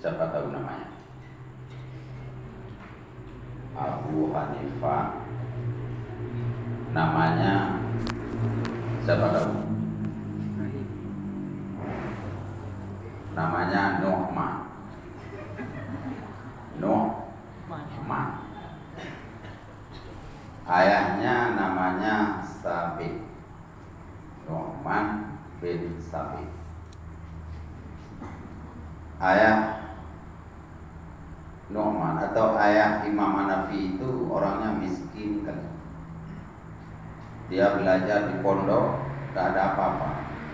Siapa tahu namanya? Abu Hanifah. Namanya siapa tahu? Namanya Nu'man. Nu'man. Ayahnya namanya Sabit. Nu'man bin Sabit. Ayah Nu'man atau ayah Imam Hanafi itu orangnya miskin kali. Dia belajar di pondok, gak ada apa-apa.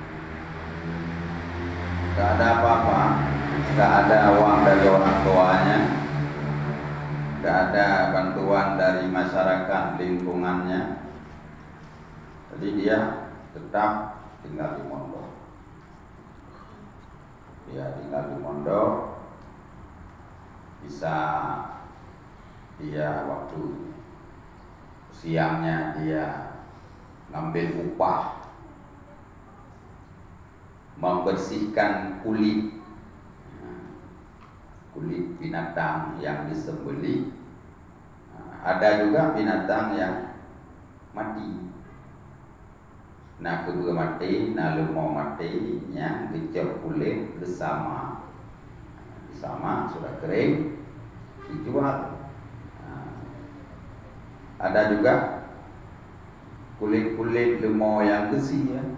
Gak ada apa-apa, gak ada uang dari orang tuanya, gak ada bantuan dari masyarakat lingkungannya. Jadi dia tetap tinggal di pondok. Dia tinggal di pondok. Bisa dia waktu siangnya dia ngambil upah membersihkan kulit binatang yang disembelih. Ada juga binatang yang mati. Nah kedua mati, lalu mau mati yang dicop kulit bersama sudah kering dijual. Ada juga kulit lemau yang besi ya,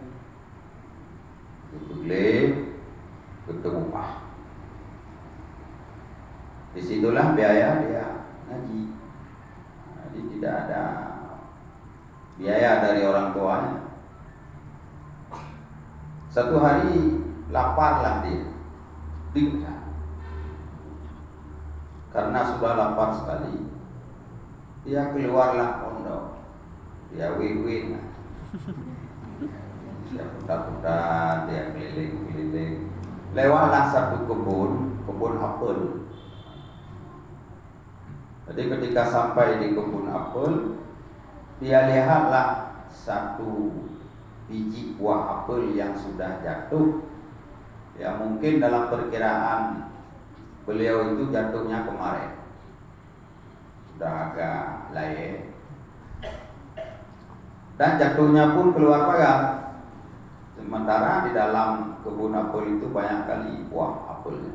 kulit upah. Disitulah biaya dia ngaji. Jadi tidak ada biaya dari orang tuanya. Satu hari laparlah dia, karena sudah lapar sekali, dia keluarlah pondok, dia win-win, dia putar-putar, dia keliling-keliling, lewatlah satu kebun apel. Jadi ketika sampai di kebun apel, dia lihatlah satu biji buah apel yang sudah jatuh. Ya mungkin dalam perkiraan beliau itu jatuhnya kemarin, sudah agak lain, dan jatuhnya pun keluar pagar. Sementara di dalam kebun apel itu banyak kali buah apelnya.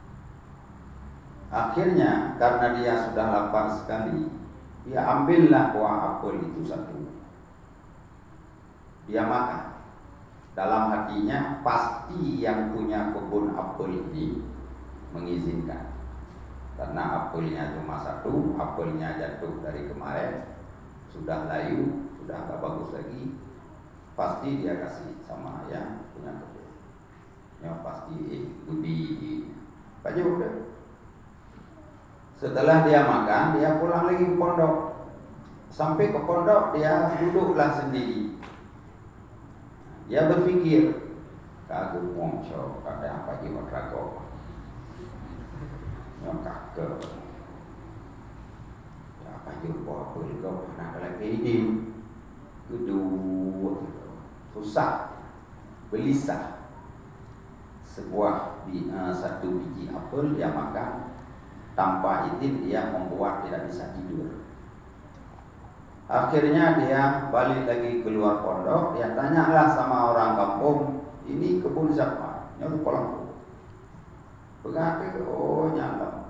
Akhirnya karena dia sudah lapar sekali, dia ambillah buah apel itu satu, dia makan. Dalam hatinya pasti yang punya kebun apel ini mengizinkan, karena apelnya cuma satu, apelnya jatuh dari kemarin, sudah layu, sudah agak bagus lagi, pasti dia kasih sama yang punya kebun. Ya pasti lebih baju deh. Setelah dia makan, dia pulang lagi ke pondok. Sampai ke pondok dia duduklah sendiri. Dia berpikir, kagum mongso, kata apa jiwa rago. Yang kakek, apa jumpa apa juga nak lagi ini, kedua susah, belisah. Satu biji apel dia makan tanpa izin, dia membuat tidak bisa tidur. Akhirnya dia balik lagi keluar pondok, dia tanyalah sama orang kampung, ini kebun siapa? Nyata Polang. Berarti oh nyala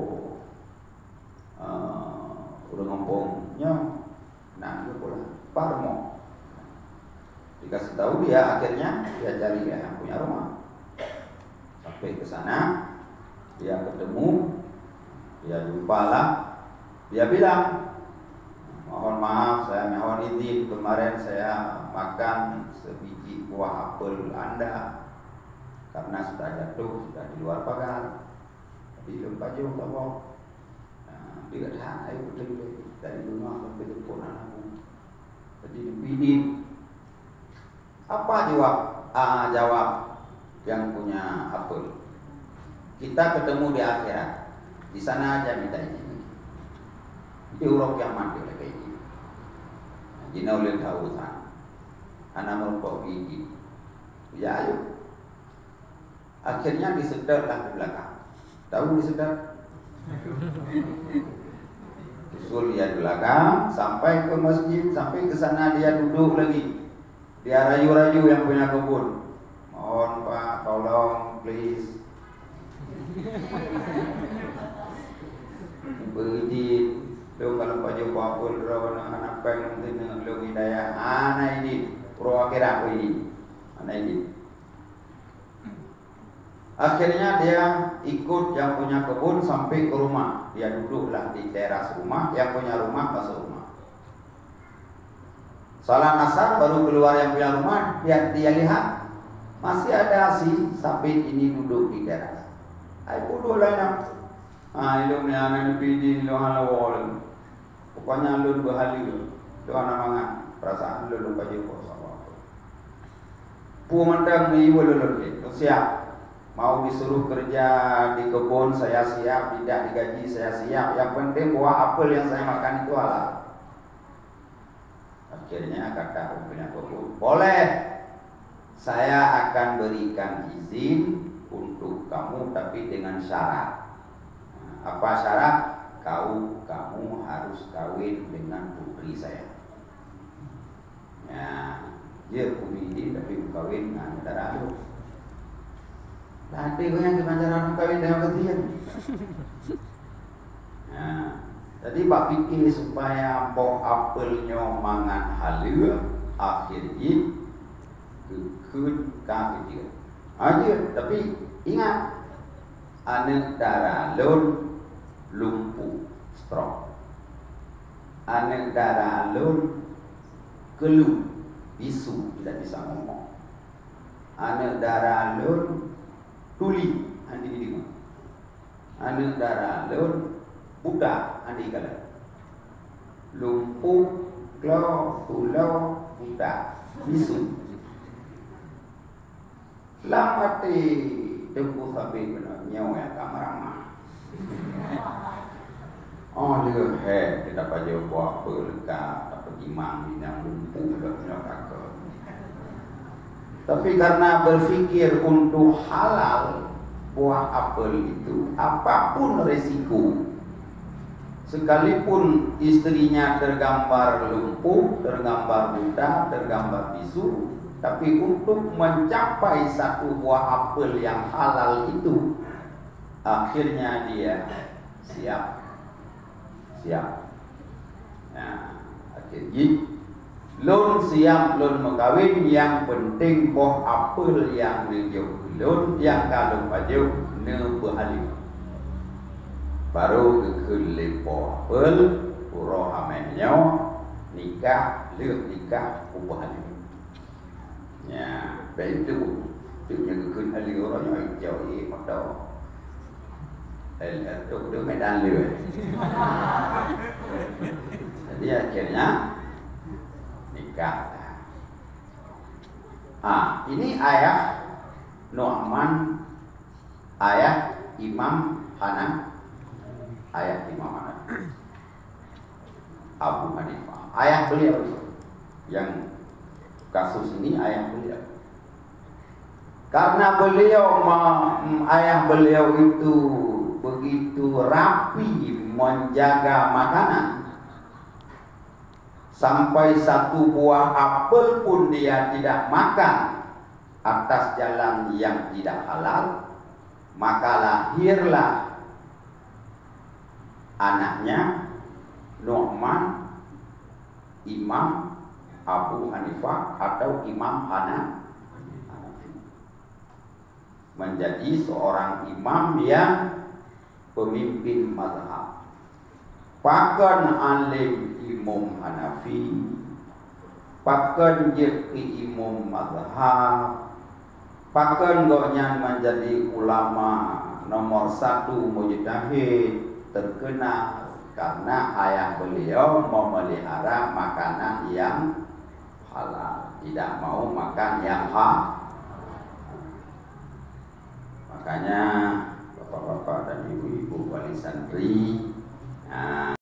udah ngompongnya, nah dia pulang Parmo. Dikasih tahu dia, akhirnya dia cari yang punya rumah. Sampai ke sana, dia ketemu, dia jumpalah, dia bilang, mohon maaf, saya mohon izin, kemarin saya makan sebiji buah apel Anda karena sudah jatuh, sudah di luar pagar. Tapi lupa juga kamu. Dia kata, ayo betul dari rumah sampai depan anakku. Jadi dipilih. Apa jawab? Jawab yang punya apel. Kita ketemu di akhirat. Di sana aja minta izin. Di urok yang mati kayak ini. Jina oleh tahu sana. Anak merokok gigi. Ya ayo. Akhirnya disedarlah di belakang. tahu disedap. Usul dia di belakang sampai ke masjid, sampai ke sana dia duduk lagi. Dia rayu-rayu yang punya kebun. Mohon Pak, tolong please. Berizin. Lo kalau Pak Joko apa rawan anak peng dengan lo hidayah anak ini pro akhirat ini. Anak ini. Akhirnya dia ikut yang punya kebun sampai ke rumah. Dia duduklah di teras rumah, yang punya rumah masuk rumah. Salat asar baru keluar yang punya rumah, dia lihat masih ada si sapi ini duduk di teras. Ai bodoh lah nak. Lo ni anak pidi lo halawol. Pokoknya lo dua hari lo anak mangan. Perasaan lo lupa jauh sama. Pu mandang ni lo siap. Mau disuruh kerja di kebun saya siap, tidak digaji saya siap. Yang penting buah apel yang saya makan itu halal. Akhirnya kata punya kebun, boleh, saya akan berikan izin untuk kamu tapi dengan syarat. Apa syarat? Kamu harus kawin dengan putri saya. Ya, dia putri ini tapi kawin dengan saudara lu. Tadi yang dimanjar orang kawin dengan ketian. Nah, jadi Pak pikir supaya buah apelnya mangan halus, akhirnya kekun kafir. Aja, tapi ingat, anak darah lumpuh, stroke. Anak darah keluh, bisu, tidak bisa ngomong. Anak darah tuli, andi di mana? Anak darah budak, andi kala. Lumpuh, klau, tulau, budak, bisu. Lamati tempuh sampai benar nyawa yang kamar-kamar. Oh dia kita baca buah berkat atau imam yang lumpuh dan kakak. Tapi karena berfikir untuk halal buah apel itu, apapun resiko, sekalipun istrinya tergambar lumpuh, tergambar buta, tergambar bisu, tapi untuk mencapai satu buah apel yang halal itu, akhirnya dia siap. Nah, akhirnya lon siap lon mengkawin, yang penting buah apel yang dijauh lon, yang kalau baju ne berhalil. Baru ke buah apel, pura amennya nikah, nikah berhalil. Ya, baik itu yang halil orangnya jauh pada itu medan lewat. Jadi akhirnya nikah. Ini ayah Nu'man, ayah Imam Hanan, Abu Hanifah. Ayah beliau yang kasus ini ayah beliau. Karena ayah beliau itu begitu rapi menjaga makanan, sampai satu buah apel pun dia tidak makan atas jalan yang tidak halal, maka lahirlah anaknya Nu'man, Imam Abu Hanifah atau Imam Hanafi, menjadi seorang imam yang pemimpin mazhab. Pakan alim Imam Hanafi, pakan jadi imam mazhab, pakan goknya menjadi ulama nomor 1 mujtahid terkenal karena ayah beliau memelihara makanan yang halal, tidak mau makan yang haram. Makanya bapak-bapak dan ibu-ibu wali santri,